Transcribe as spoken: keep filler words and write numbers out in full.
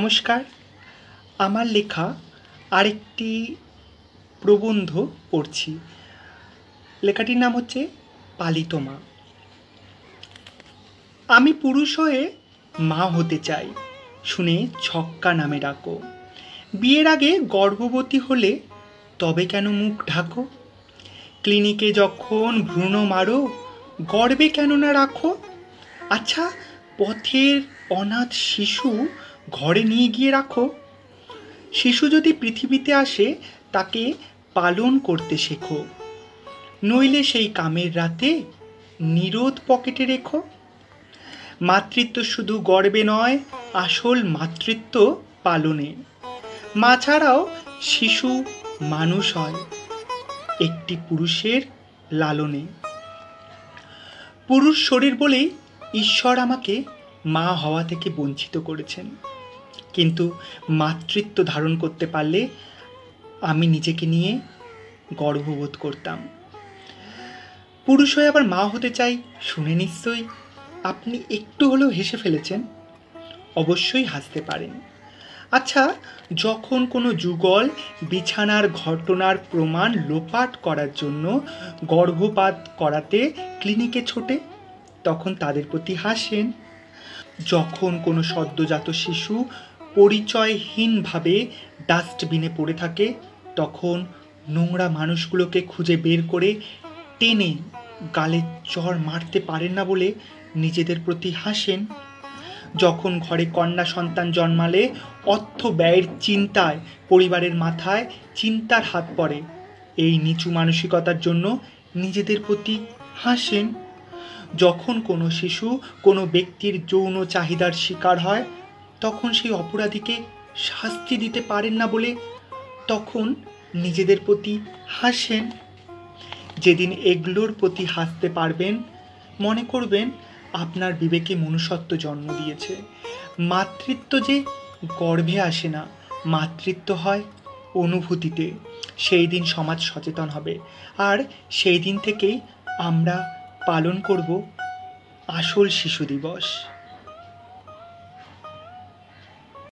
নমস্কার, আমার লেখা আরেকটি প্রবন্ধ পড়ছি। লেখাটির নাম হচ্ছে পালিত মা। আমি পুরুষ হয়ে মা হতে চাই, শুনে ছক্কা নামে ডাকো। বিয়ের আগে গর্ভবতী হলে তবে কেন মুখ ঢাকো? ক্লিনিকে যখন ভ্রূণ মারো, গর্বে কেন না রাখো? আচ্ছা, পথের অনাথ শিশু ঘরে নিয়ে গিয়ে রাখো। শিশু যদি পৃথিবীতে আসে, তাকে পালন করতে শেখো, নইলে সেই কামের রাতে নিরোধ পকেটে রেখো। মাতৃত্ব শুধু গর্বে নয়, আসল মাতৃত্ব পালনে। মা ছাড়াও শিশু মানুষ হয় একটি পুরুষের লালনে। পুরুষ শরীর বলেই ঈশ্বর আমাকে মা হওয়া থেকে বঞ্চিত করেছেন, কিন্তু মাতৃত্ব ধারণ করতে পারলে আমি নিজেকে নিয়ে গর্ববোধ করতাম। পুরুষ হয়ে আবার মা হতে চাই শুনে নিশ্চয়ই আপনি একটু হলেও হেসে ফেলেছেন। অবশ্যই হাসতে পারেন। আচ্ছা, যখন কোনো যুগল বিছানার ঘটনার প্রমাণ লোপাট করার জন্য গর্ভপাত করাতে ক্লিনিকে ছোটে, তখন তাদের প্রতি হাসেন। যখন কোনো সদ্যজাত শিশু পরিচয়হীনভাবে ডাস্টবিনে পড়ে থাকে, তখন নোংরা মানুষগুলোকে খুঁজে বের করে টেনে গালে চড় মারতে পারেন না বলে নিজেদের প্রতি হাসেন। যখন ঘরে কন্যা সন্তান জন্মালে অর্থ ব্যয়ের চিন্তায় পরিবারের মাথায় চিন্তার হাত পড়ে, এই নিচু মানসিকতার জন্য নিজেদের প্রতি হাসেন। যখন কোনো শিশু কোনো ব্যক্তির যৌন চাহিদার শিকার হয়, তখন সেই অপরাধীকে শাস্তি দিতে পারেন না বলে তখন নিজেদের প্রতি হাসেন। যেদিন এগুলোর প্রতি হাসতে পারবেন, মনে করবেন আপনার বিবেকে মনুষ্যত্ব জন্ম দিয়েছে। মাতৃত্ব যে গর্ভে আসে না, মাতৃত্ব হয় অনুভূতিতে। সেই দিন সমাজ সচেতন হবে, আর সেই দিন থেকেই আমরা পালন করব আসল শিশু দিবস।